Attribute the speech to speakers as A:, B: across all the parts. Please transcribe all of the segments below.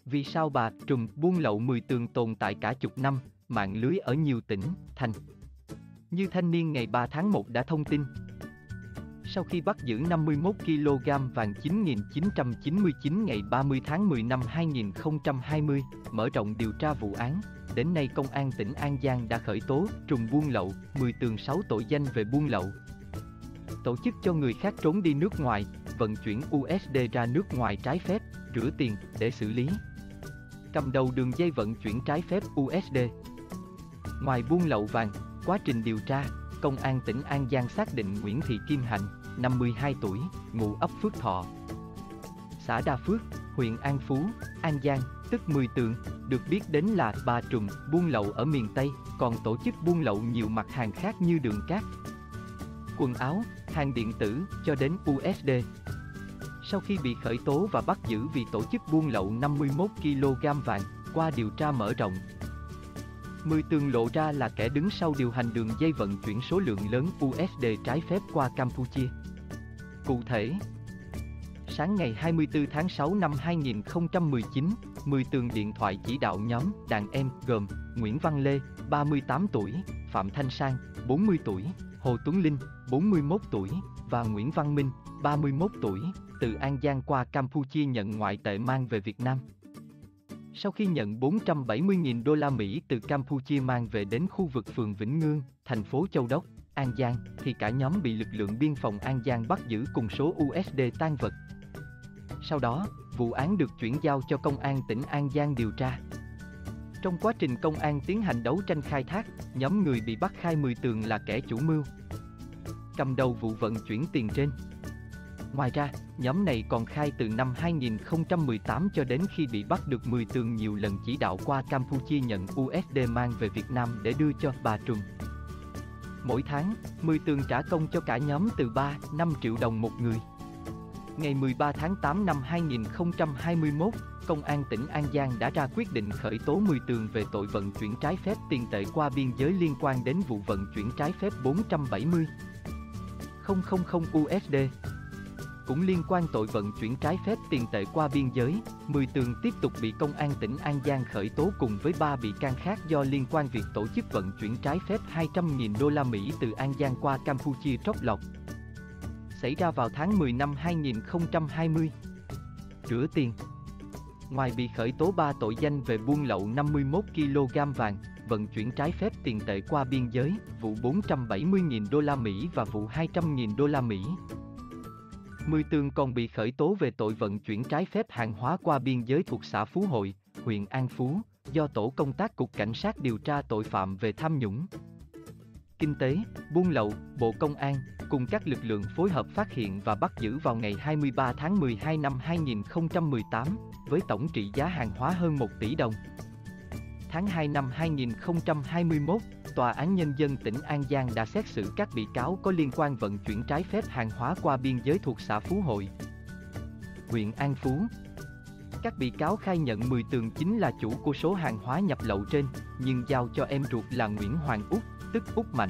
A: Vì sao bà trùm buôn lậu 10 tường tồn tại cả chục năm, mạng lưới ở nhiều tỉnh, thành? Như Thanh niên ngày 3 tháng 1 đã thông tin. Sau khi bắt giữ 51 kg vàng 9.999 ngày 30 tháng 10 năm 2020, mở rộng điều tra vụ án, đến nay Công an tỉnh An Giang đã khởi tố trùm buôn lậu 10 tường 6 tội danh về buôn lậu, tổ chức cho người khác trốn đi nước ngoài, vận chuyển USD ra nước ngoài trái phép, rửa tiền để xử lý, cầm đầu đường dây vận chuyển trái phép USD. Ngoài buôn lậu vàng, quá trình điều tra, Công an tỉnh An Giang xác định Nguyễn Thị Kim Hạnh, 52 tuổi, ngụ ấp Phước Thọ, xã Đa Phước, huyện An Phú, An Giang, tức 10 tường, được biết đến là bà trùm buôn lậu ở miền Tây, còn tổ chức buôn lậu nhiều mặt hàng khác như đường cát, quần áo, hàng điện tử, cho đến USD. Sau khi bị khởi tố và bắt giữ vì tổ chức buôn lậu 51 kg vàng, qua điều tra mở rộng, 10 tường lộ ra là kẻ đứng sau điều hành đường dây vận chuyển số lượng lớn USD trái phép qua Campuchia. Cụ thể, sáng ngày 24 tháng 6 năm 2019, 10 tường điện thoại chỉ đạo nhóm đàn em gồm Nguyễn Văn Lê, 38 tuổi, Phạm Thanh Sang, 40 tuổi, Hồ Tuấn Linh, 41 tuổi, và Nguyễn Văn Minh, 31 tuổi, từ An Giang qua Campuchia nhận ngoại tệ mang về Việt Nam. Sau khi nhận 470.000 đô la Mỹ từ Campuchia mang về đến khu vực phường Vĩnh Ngươn, thành phố Châu Đốc, An Giang, thì cả nhóm bị lực lượng biên phòng An Giang bắt giữ cùng số USD tang vật. Sau đó, vụ án được chuyển giao cho Công an tỉnh An Giang điều tra. Trong quá trình công an tiến hành đấu tranh khai thác, nhóm người bị bắt khai 10 tường là kẻ chủ mưu, cầm đầu vụ vận chuyển tiền trên. Ngoài ra, nhóm này còn khai từ năm 2018 cho đến khi bị bắt được 10 tường nhiều lần chỉ đạo qua Campuchia nhận USD mang về Việt Nam để đưa cho bà trùm. Mỗi tháng, 10 tường trả công cho cả nhóm từ 3-5 triệu đồng một người. Ngày 13 tháng 8 năm 2021, Công an tỉnh An Giang đã ra quyết định khởi tố 10 tường về tội vận chuyển trái phép tiền tệ qua biên giới liên quan đến vụ vận chuyển trái phép 470.000 USD. Cũng liên quan tội vận chuyển trái phép tiền tệ qua biên giới, 10 tường tiếp tục bị Công an tỉnh An Giang khởi tố cùng với 3 bị can khác do liên quan việc tổ chức vận chuyển trái phép 200.000 đô la Mỹ từ An Giang qua Campuchia trót lọt, xảy ra vào tháng 10 năm 2020. Rửa tiền. Ngoài bị khởi tố 3 tội danh về buôn lậu 51 kg vàng, vận chuyển trái phép tiền tệ qua biên giới, vụ 470.000 đô la Mỹ và vụ 200.000 đô la Mỹ, 10 tường còn bị khởi tố về tội vận chuyển trái phép hàng hóa qua biên giới thuộc xã Phú Hội, huyện An Phú, do Tổ công tác Cục Cảnh sát điều tra tội phạm về tham nhũng, kinh tế, buôn lậu, Bộ Công an, cùng các lực lượng phối hợp phát hiện và bắt giữ vào ngày 23 tháng 12 năm 2018, với tổng trị giá hàng hóa hơn 1 tỷ đồng. Tháng 2 năm 2021, Tòa án Nhân dân tỉnh An Giang đã xét xử các bị cáo có liên quan vận chuyển trái phép hàng hóa qua biên giới thuộc xã Phú Hội, huyện An Phú. Các bị cáo khai nhận 10 tường chính là chủ của số hàng hóa nhập lậu trên, nhưng giao cho em ruột là Nguyễn Hoàng Út, tức Út Mạnh,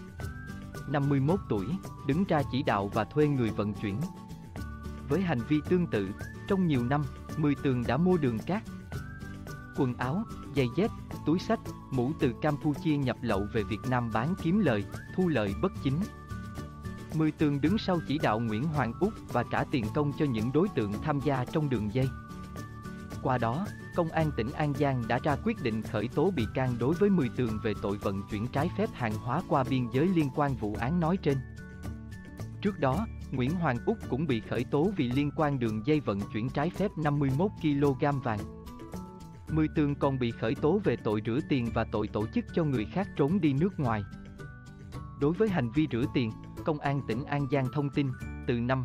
A: 51 tuổi, đứng ra chỉ đạo và thuê người vận chuyển. Với hành vi tương tự, trong nhiều năm, 10 tường đã mua đường cát, quần áo, giày dép, túi xách, mũ từ Campuchia nhập lậu về Việt Nam bán kiếm lời, thu lợi bất chính. 10 tường đứng sau chỉ đạo Nguyễn Hoàng Út và trả tiền công cho những đối tượng tham gia trong đường dây. Qua đó, Công an tỉnh An Giang đã ra quyết định khởi tố bị can đối với 10 tường về tội vận chuyển trái phép hàng hóa qua biên giới liên quan vụ án nói trên. Trước đó, Nguyễn Hoàng Út cũng bị khởi tố vì liên quan đường dây vận chuyển trái phép 51 kg vàng. 10 tường còn bị khởi tố về tội rửa tiền và tội tổ chức cho người khác trốn đi nước ngoài. Đối với hành vi rửa tiền, Công an tỉnh An Giang thông tin, từ năm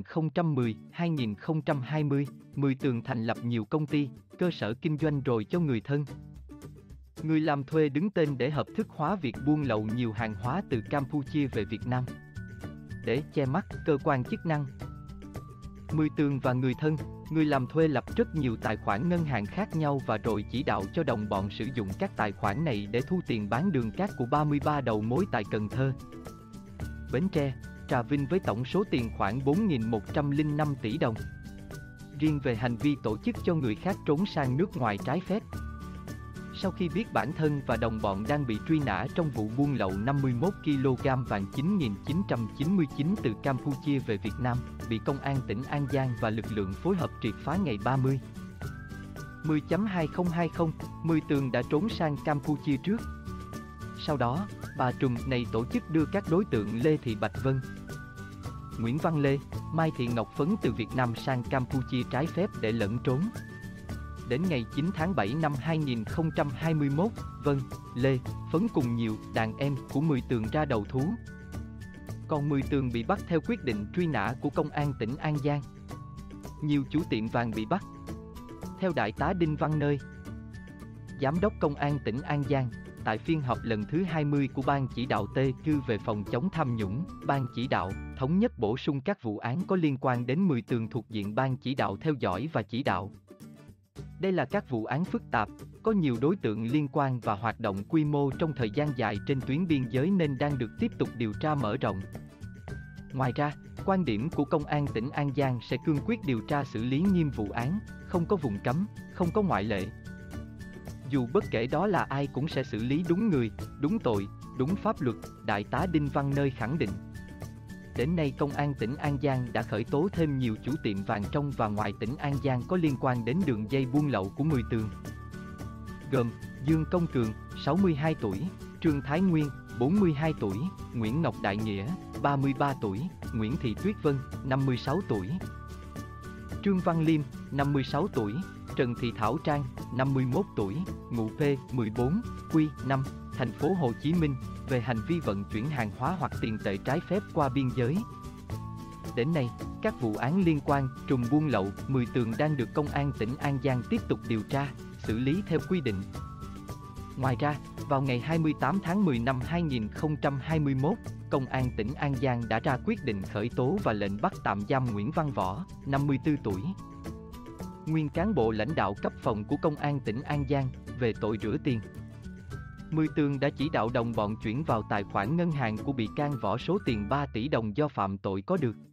A: 2010-2020, 10 tường thành lập nhiều công ty, cơ sở kinh doanh rồi cho người thân, người làm thuê đứng tên để hợp thức hóa việc buôn lậu nhiều hàng hóa từ Campuchia về Việt Nam. Để che mắt cơ quan chức năng, 10 tường và người thân, người làm thuê lập rất nhiều tài khoản ngân hàng khác nhau và rồi chỉ đạo cho đồng bọn sử dụng các tài khoản này để thu tiền bán đường cát của 33 đầu mối tại Cần Thơ, Bến Tre, Trà Vinh với tổng số tiền khoảng 4.105 tỷ đồng. riêng về hành vi tổ chức cho người khác trốn sang nước ngoài trái phép. Sau khi biết bản thân và đồng bọn đang bị truy nã trong vụ buôn lậu 51 kg vàng 9.999 từ Campuchia về Việt Nam, bị Công an tỉnh An Giang và lực lượng phối hợp triệt phá ngày 30 10/2020, Mười Tường đã trốn sang Campuchia trước. Sau đó, bà trùm này tổ chức đưa các đối tượng Lê Thị Bạch Vân, Nguyễn Văn Lê, Mai Thị Ngọc Phấn từ Việt Nam sang Campuchia trái phép để lẫn trốn. Đến ngày 9 tháng 7 năm 2021, Vân, Lê, Phấn cùng nhiều đàn em của Mười Tường ra đầu thú. Còn Mười Tường bị bắt theo quyết định truy nã của Công an tỉnh An Giang. Nhiều chủ tiệm vàng bị bắt. Theo Đại tá Đinh Văn Nơi, Giám đốc Công an tỉnh An Giang, tại phiên họp lần thứ 20 của Ban chỉ đạo TQ về phòng chống tham nhũng, Ban chỉ đạo thống nhất bổ sung các vụ án có liên quan đến Mười Tường thuộc diện Ban chỉ đạo theo dõi và chỉ đạo. Đây là các vụ án phức tạp, có nhiều đối tượng liên quan và hoạt động quy mô trong thời gian dài trên tuyến biên giới nên đang được tiếp tục điều tra mở rộng. Ngoài ra, quan điểm của Công an tỉnh An Giang sẽ cương quyết điều tra xử lý nghiêm vụ án, không có vùng cấm, không có ngoại lệ. Dù bất kể đó là ai cũng sẽ xử lý đúng người, đúng tội, đúng pháp luật, Đại tá Đinh Văn Nơi khẳng định. Đến nay Công an tỉnh An Giang đã khởi tố thêm nhiều chủ tiệm vàng trong và ngoài tỉnh An Giang có liên quan đến đường dây buôn lậu của Mười Tường, gồm Dương Công Cường, 62 tuổi, Trương Thái Nguyên, 42 tuổi, Nguyễn Ngọc Đại Nghĩa, 33 tuổi, Nguyễn Thị Tuyết Vân, 56 tuổi, Trương Văn Liêm, 56 tuổi, Trần Thị Thảo Trang, 51 tuổi, ngụ P14, Q5, thành phố Hồ Chí Minh, về hành vi vận chuyển hàng hóa hoặc tiền tệ trái phép qua biên giới. Đến nay, các vụ án liên quan trùm buôn lậu Mười Tường đang được Công an tỉnh An Giang tiếp tục điều tra, xử lý theo quy định. Ngoài ra, vào ngày 28 tháng 10 năm 2021, Công an tỉnh An Giang đã ra quyết định khởi tố và lệnh bắt tạm giam Nguyễn Văn Võ, 54 tuổi, nguyên cán bộ lãnh đạo cấp phòng của Công an tỉnh An Giang, về tội rửa tiền. Mười Tường đã chỉ đạo đồng bọn chuyển vào tài khoản ngân hàng của bị can Võ số tiền 3 tỷ đồng do phạm tội có được.